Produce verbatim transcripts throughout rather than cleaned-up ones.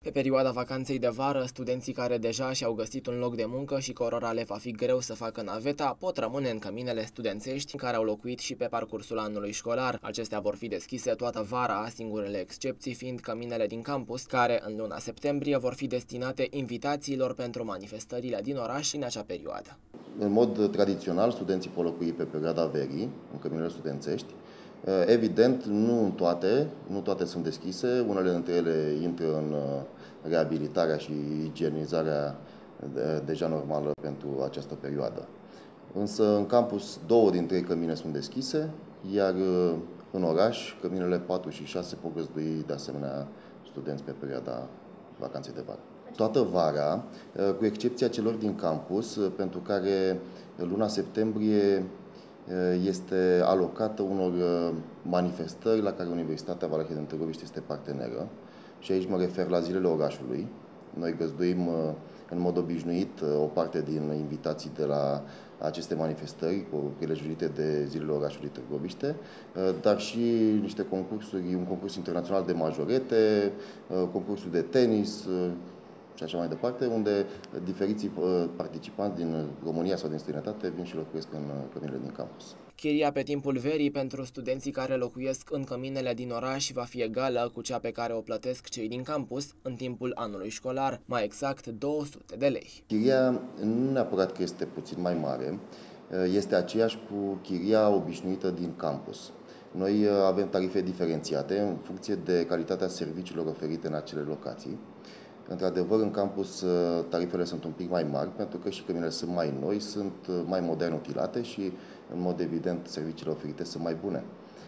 Pe perioada vacanței de vară, studenții care deja și-au găsit un loc de muncă și cărora le va fi greu să facă naveta, pot rămâne în căminele studențești care au locuit și pe parcursul anului școlar. Acestea vor fi deschise toată vara, singurele excepții fiind căminele din campus, care în luna septembrie vor fi destinate invitațiilor pentru manifestările din oraș în acea perioadă. În mod tradițional, studenții pot locui pe perioada verii, în căminele studențești. Evident, nu toate, nu toate sunt deschise, unele dintre ele intră în reabilitarea și igienizarea deja normală pentru această perioadă. Însă, în campus, două din trei cămine sunt deschise, iar în oraș, căminele patru și șase pot găzdui de asemenea studenți pe perioada vacanței de vară. Toată vara, cu excepția celor din campus, pentru care luna septembrie este alocată unor manifestări la care Universitatea Valahia din Târgoviște este parteneră. Și aici mă refer la Zilele Orașului. Noi găzduim în mod obișnuit o parte din invitații de la aceste manifestări, prelejuite de Zilele Orașului Târgoviște, dar și niște concursuri, un concurs internațional de majorete, concursuri de tenis și așa mai departe, unde diferiții participanți din România sau din străinătate vin și locuiesc în căminele din campus. Chiria pe timpul verii pentru studenții care locuiesc în căminele din oraș va fi egală cu cea pe care o plătesc cei din campus în timpul anului școlar, mai exact două sute de lei. Chiria nu neapărat că este puțin mai mare, este aceeași cu chiria obișnuită din campus. Noi avem tarife diferențiate în funcție de calitatea serviciilor oferite în acele locații. Într-adevăr, în campus tarifele sunt un pic mai mari, pentru că și căminele sunt mai noi, sunt mai modern utilate și, în mod evident, serviciile oferite sunt mai bune.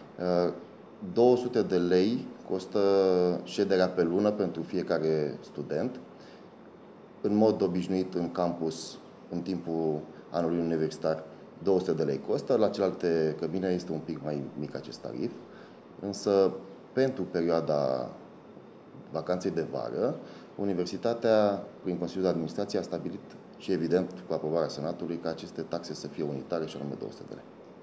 două sute de lei costă șederea pe lună pentru fiecare student. În mod obișnuit, în campus, în timpul anului universitar, două sute de lei costă. La celelalte cămine este un pic mai mic acest tarif. Însă, pentru perioada vacanței de vară, Universitatea, prin Consiliul de Administrație, a stabilit și, evident, cu aprobarea Senatului, ca aceste taxe să fie unitare și anume două sute de lei.